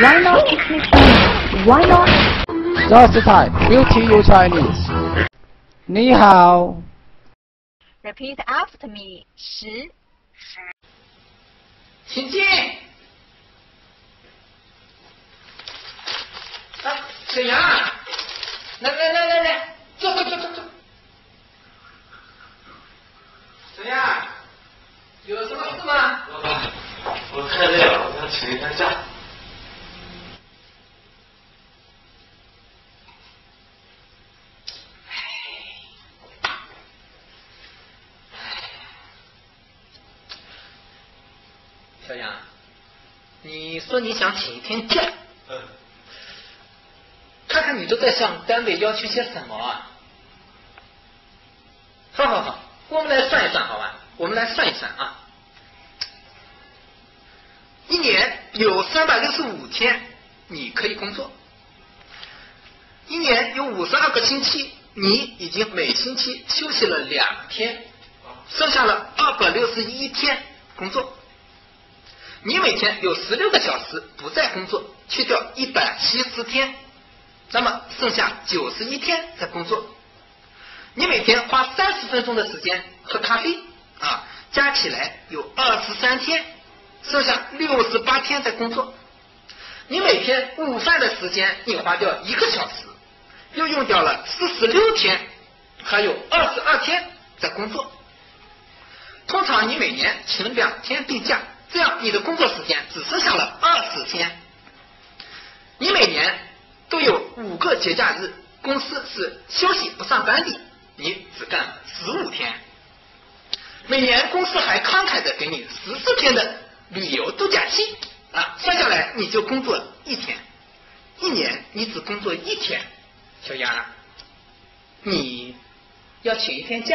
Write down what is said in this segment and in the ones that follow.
Why not speak Chinese? Why not? Just type Beauty You Chinese. 你好。 Repeat after me. 10。 请进。啊，沈阳，来，坐。沈阳，有什么事吗？ 老板，我太累了，我想请一天假。 小杨，你说你想请一天假？看看你都在向单位要求些什么啊？好，我们来算一算，好吧？我们来算一算啊。一年有365天你可以工作，一年有52个星期，你已经每星期休息了2天，剩下了261天工作。你每天有16个小时不再工作，去掉170天，那么剩下91天在工作。你每天花30分钟的时间喝咖啡啊，加起来有23天，剩下68天在工作。你每天午饭的时间你花掉1个小时，又用掉了46天，还有22天在工作。通常你每年请2天病假，这样你的工作时间只剩下了20天。你每年都有5个节假日，公司是休息不上班的，你只干了15天。每年公司还慷慨的给你14天的旅游度假期啊，算下来你就工作1天，一年你只工作1天。小杨，你要请一天假。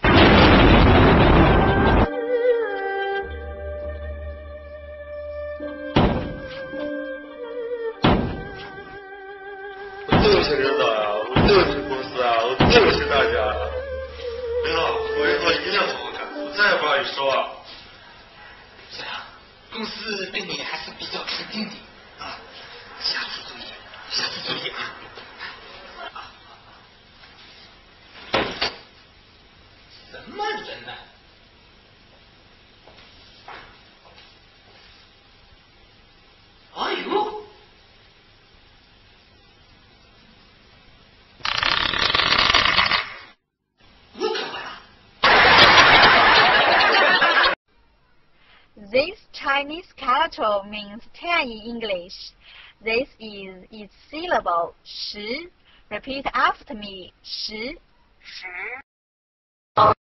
对不起领导呀，我对不起公司啊，我对不起大家。领导，我以后一定好好干，我再也不让你失望。 这样，公司对你还是比较肯定的啊，下次注意啊。什么人呢？哎呦！ This Chinese character means 10 in English. This is its syllable 10. Repeat after me. 10.